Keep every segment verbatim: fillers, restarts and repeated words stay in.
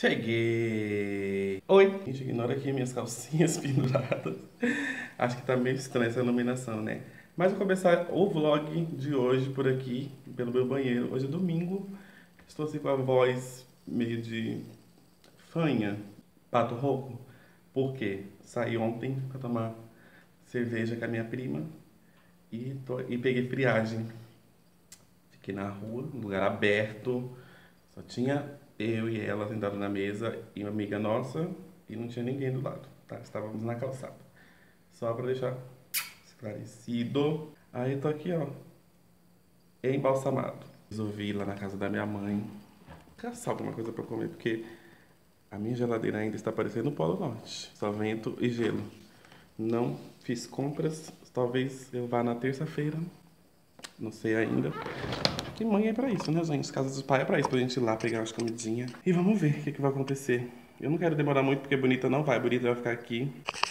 Cheguei! Oi! Gente, ignora aqui minhas calcinhas penduradas. Acho que tá meio estranha essa iluminação, né? Mas vou começar o vlog de hoje por aqui, pelo meu banheiro. Hoje é domingo. Estou assim com a voz meio de fanha, pato rouco. Por quê? Saí ontem pra tomar cerveja com a minha prima e, tô, e peguei friagem. Fiquei na rua, num lugar aberto. Só tinha eu e ela sentados na mesa e uma amiga nossa e não tinha ninguém do lado, tá? Estávamos na calçada. Só para deixar esclarecido. Aí eu tô aqui, ó, embalsamado. Resolvi ir lá na casa da minha mãe caçar alguma coisa para comer, porque a minha geladeira ainda está parecendo o Polo Norte. Só vento e gelo. Não fiz compras, talvez eu vá na terça-feira. Não sei ainda. Que mãe é pra isso, né, gente? Casa dos pais é pra isso, pra gente ir lá pegar umas comidinhas. E vamos ver o que, que vai acontecer. Eu não quero demorar muito, porque Bonita não vai. Bonita vai ficar aqui.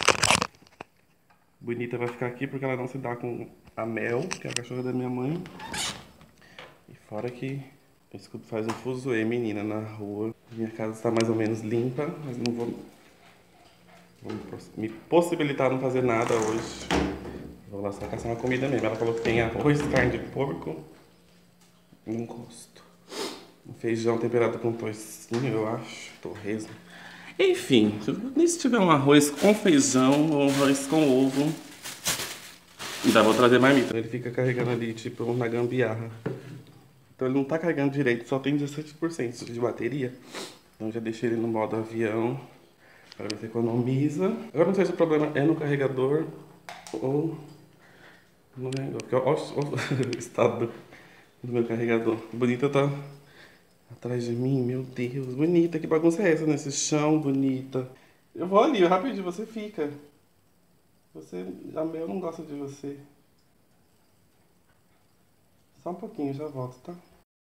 Bonita vai ficar aqui porque ela não se dá com a Mel, que é a cachorra da minha mãe. E fora que eu escuto faz um fuzuê, menina, na rua. Minha casa está mais ou menos limpa, mas não vou, vou me possibilitar não fazer nada hoje. Vou lá só caçar uma comida mesmo. Ela falou que tem arroz, carne de porco. Não gosto. Um feijão temperado com toicinho, eu acho. Torresmo. Enfim, se tiver um arroz com feijão ou um arroz com ovo, ainda vou trazer marmita. Ele fica carregando ali, tipo, na gambiarra. Então ele não tá carregando direito, só tem dezessete por cento de bateria. Então já deixei ele no modo avião, para ver se economiza. Agora não sei se o problema é no carregador ou no negócio. Porque olha o estado do meu carregador. Bonita tá atrás de mim, meu Deus. Bonita, que bagunça é essa nesse chão, Bonita? Eu vou ali, rapidinho, você fica. Você, a Mel não gosta de você. Só um pouquinho, já volto, tá?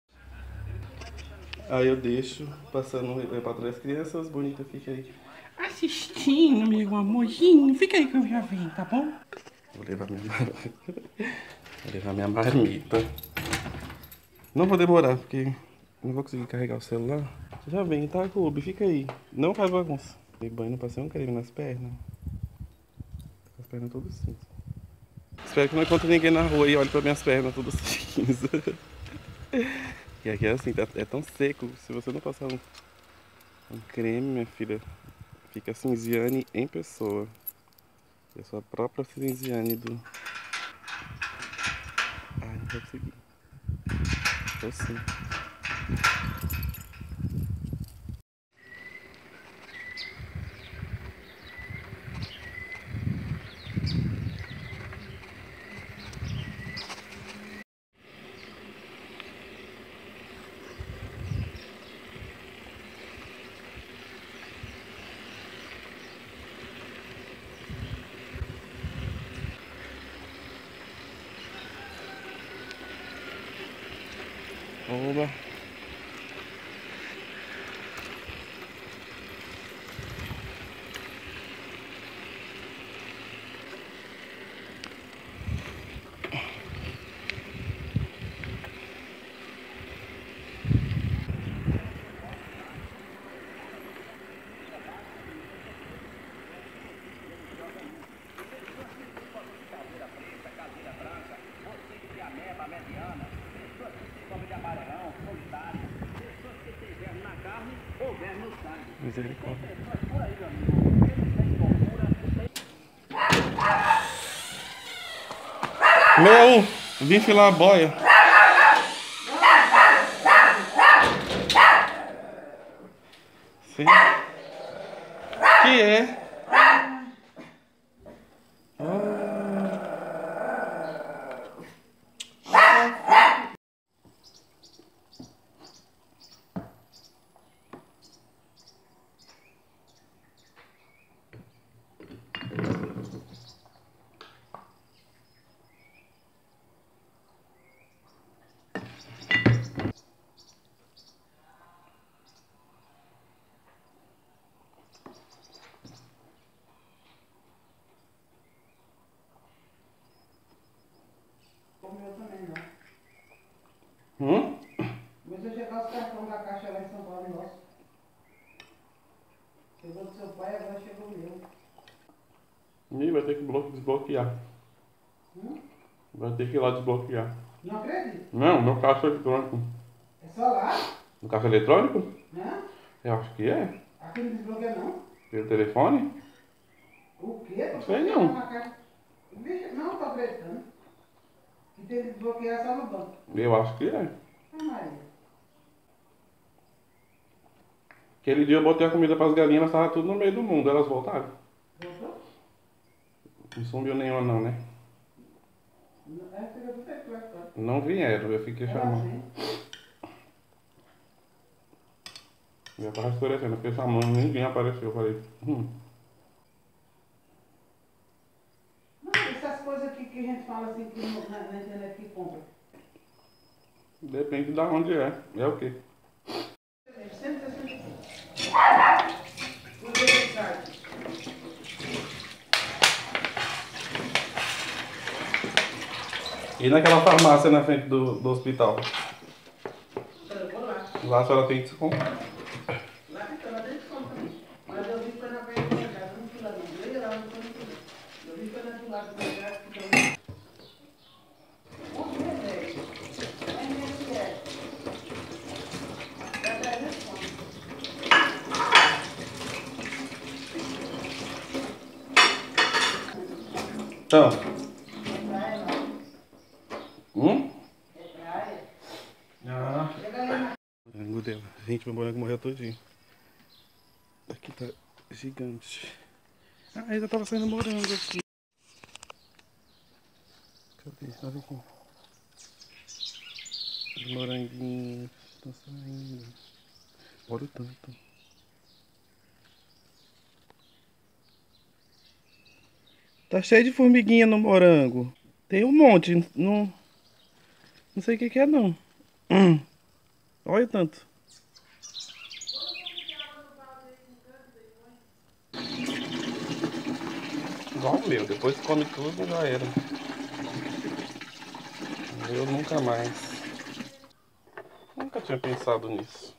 Aí eu deixo, passando é, pra trás as crianças, Bonita fica aí assistindo, meu amorzinho. Fica aí que eu já venho, tá bom? Vou levar minha, vou levar minha marmita. Não vou demorar, porque não vou conseguir carregar o celular. Já vem, tá, Ruby? Fica aí. Não faz bagunça. Dei banho, não passei um creme nas pernas. Tô com as pernas todas cinzas. Espero que não encontre ninguém na rua e olhe pra minhas pernas todas cinzas. E aqui é assim, tá, é tão seco. Se você não passar um, um creme, minha filha, fica cinziane em pessoa. Eu sou a própria cinziane do... Ai, não vou conseguir. Tô sim. Oba. Misericórdia. Meu, vim filar a boia. Sim. Que é? Ih, vai ter que blo- desbloquear. Hum? Vai ter que ir lá desbloquear. Não acredito. Não, no caixa eletrônico. É só lá? No caixa eletrônico? Hã? Eu acho que é. Aqui não desbloqueia não. Pelo telefone? O quê? Não sei não. Na caixa. Bicho, não tô acreditando. Que tem que desbloquear só no banco. Eu acho que é. Ah, Maria. Aquele dia eu botei a comida pras galinhas, elas estavam tudo no meio do mundo, elas voltaram. Voltou? Não sumiu nenhuma não, né? Não, é, fica tudo feito lá fora. Não vieram, eu fiquei Ela chamando. vem. Já tava escurecendo, eu fiquei chamando, ninguém apareceu. Eu falei, hum. Não, essas coisas aqui que a gente fala assim que no- na, na internet que compra. Depende de onde é. É o quê? cento e sessenta e cinco. O que é site? E naquela farmácia na frente do, do hospital? Eu vou lá. Lá a senhora tem desconto. Lá então, lá dentro compra também. Mas eu vi que foi na frente da minha casa, não fui lá não. Eu ia lá, não foi no fui. Eu vi que foi na do lado da minha casa, que também. Onde é, velho? É nesse é. Dá trezentos conto. Então. É praia, não. Hum? É praia. Ah. Chega ali na. Morango dela. Gente, meu morango morreu todinho. Aqui tá gigante. Ah, ainda tava saindo morango aqui. Cadê? Olha aqui. Os moranguinhos estão saindo. Olha o tanto. Tá cheio de formiguinha no morango. Tem um monte. Não, não sei o que que é não. Hum. Olha o tanto. Igual o meu. Depois que come tudo já era. Eu nunca mais. Nunca tinha pensado nisso.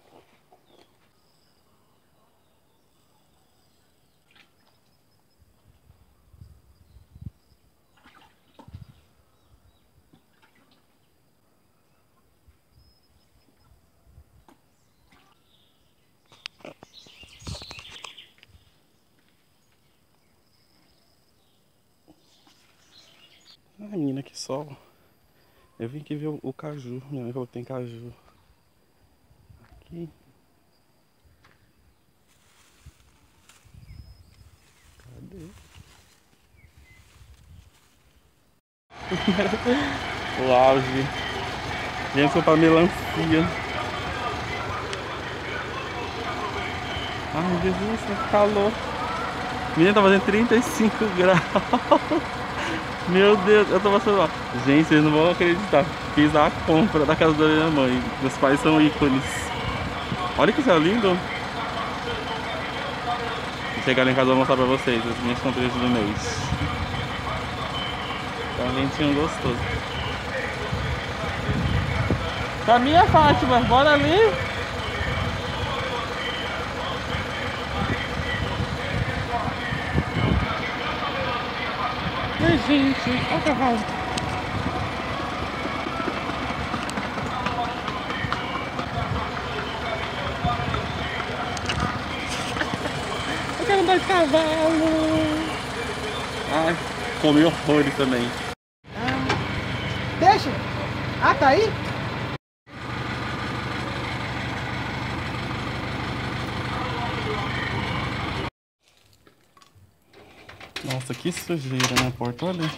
Ai, menina, que sol. Eu vim aqui ver o, o caju. Minha mãe falou que tem caju. Aqui. Cadê? O auge. Gente, comprar melancia. Ai, Jesus, que calor. Menina, tá fazendo trinta e cinco graus. Meu Deus, eu tô passando mal. Gente, vocês não vão acreditar. Fiz a compra da casa da minha mãe. Meus pais são ícones. Olha que céu lindo. Vou chegar lá em casa e vou mostrar pra vocês as minhas compras do mês. Tá um ventinho gostoso. Caminha, Fátima, bora ali. Ai, gente, olha o cavalo. Eu quero andar de cavalo. Ai, comi horrores também. Ah, deixa. Ah, tá aí? Nossa, que sujeira na porta, olha.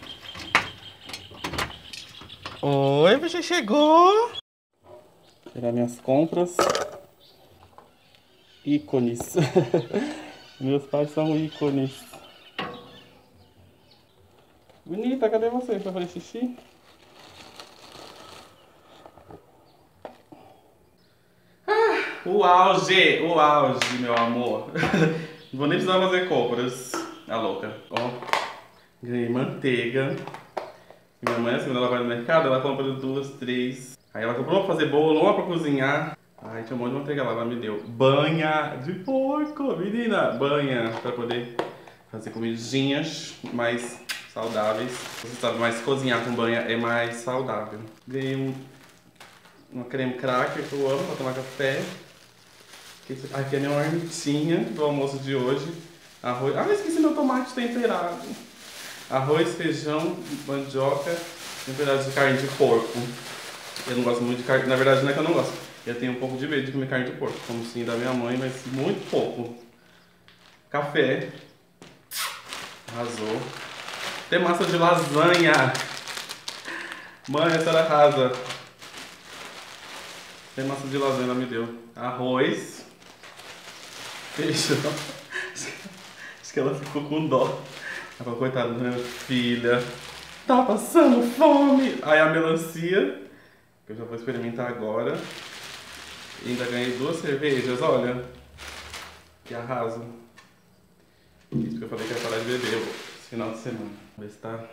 Oi, você chegou. Vou tirar minhas compras. Ícones. Meus pais são ícones. Bonita, cadê você? Pra fazer xixi? Ah, o auge, o auge, meu amor. Não vou nem precisar fazer compras. A louca. Ó, ganhei manteiga. Minha mãe, assim, quando ela vai no mercado, ela compra duas, três. Aí ela comprou uma pra fazer bolo, uma pra cozinhar. Ai, tinha um monte de manteiga lá, ela me deu. Banha de porco, menina. Banha pra poder fazer comidinhas mais saudáveis. Você sabe, mas cozinhar com banha é mais saudável. Ganhei um, uma creme cracker que eu amo pra tomar café. Aqui é a minha marmitinha do almoço de hoje. Arroz. Ah, eu esqueci meu tomate temperado. Arroz, feijão, mandioca e um pedaço de carne de porco. Eu não gosto muito de carne. Na verdade, não é que eu não gosto. Eu tenho um pouco de medo de comer carne de porco. Como sim da minha mãe, mas muito pouco. Café. Arrasou. Tem massa de lasanha. Mãe, a senhora arrasa. Tem massa de lasanha, ela me deu. Arroz. Feijão. Acho que ela ficou com dó. Ela falou, coitada da minha filha. Tá passando fome. Aí a melancia, que eu já vou experimentar agora. E ainda ganhei duas cervejas, olha. Que arraso. Isso que eu falei que ia parar de beber esse final de semana. Vamos ver se tá...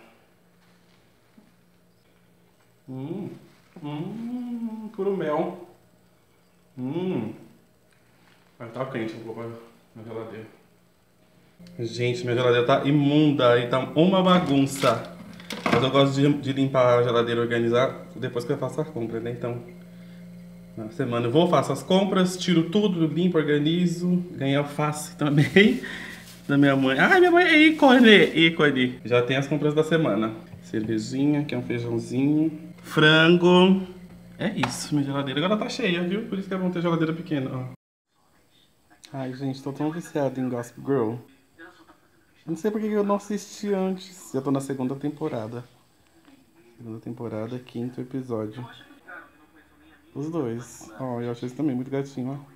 Hum, hum, puro mel. Hum. Mas tá quente, vou colocar na geladeira. Gente, minha geladeira tá imunda e tá uma bagunça. Mas eu gosto de, de limpar a geladeira, organizar depois que eu faço a compra, né? Então, na semana eu vou, faço as compras, tiro tudo, limpo, organizo. Ganhei alface também da minha mãe. Ai, minha mãe é ícone, ícone. Já tem as compras da semana. Cervejinha, que é um feijãozinho. Frango. É isso, minha geladeira agora tá cheia, viu? Por isso que é bom ter geladeira pequena, ó. Ai, gente, tô tão viciado em Gossip Girl. Não sei porque eu não assisti antes. Já tô na segunda temporada. Segunda temporada, quinto episódio. Os dois. Ó, eu achei esse também muito gatinho, ó.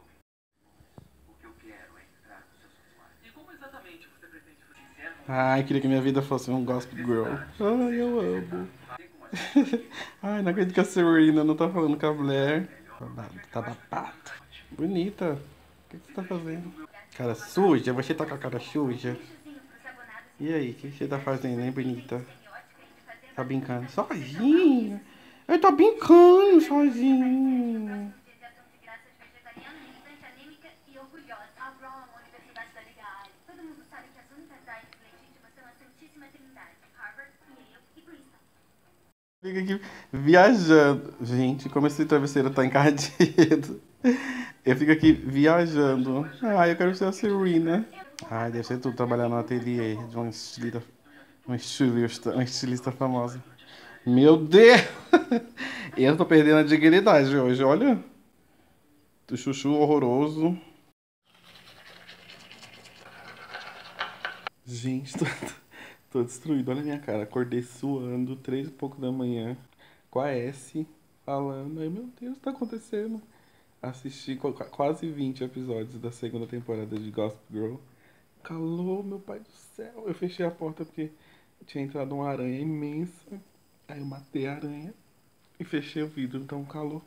Ai, queria que minha vida fosse um Gossip Girl. Ai, eu amo. Ai, não acredito que a Serena não tá falando com a Blair. Tá babado. Bonita. O que você tá fazendo? Cara suja? Você tá com a cara suja? E aí, o que você tá fazendo, hein, bonita? Tá brincando sozinha? Eu tô brincando sozinha. Fica aqui viajando. Gente, como esse travesseiro tá encardido. Eu fico aqui viajando. Ai, eu quero ser a Serena. Ai, deve ser tudo trabalhar no ateliê de uma estilista, uma estilista, uma estilista famosa. Meu Deus! Eu tô perdendo a dignidade hoje, olha. O chuchu horroroso. Gente, tô, tô destruído. Olha a minha cara. Acordei suando, três e pouco da manhã, com a S, falando. Ai, meu Deus, o que tá acontecendo? Assisti qu- quase vinte episódios da segunda temporada de Gossip Girl. Calor, meu pai do céu. Eu fechei a porta porque tinha entrado uma aranha imensa. Aí eu matei a aranha e fechei o vidro, então calor.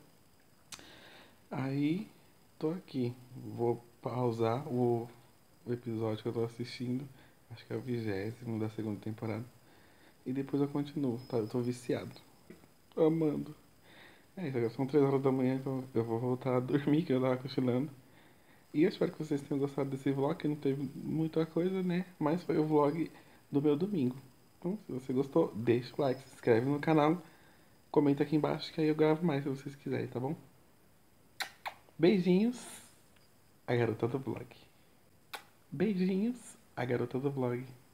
Aí, tô aqui. Vou pausar o, o episódio que eu tô assistindo. Acho que é o vigésimo da segunda temporada. E depois eu continuo, tá? Eu tô viciado. Tô amando. É isso, agora são três horas da manhã, então eu vou voltar a dormir, que eu tava cochilando. E eu espero que vocês tenham gostado desse vlog, que não teve muita coisa, né? Mas foi o vlog do meu domingo. Então, se você gostou, deixa o like, se inscreve no canal, comenta aqui embaixo que aí eu gravo mais se vocês quiserem, tá bom? Beijinhos, a garota do vlog. Beijinhos, a garota do vlog.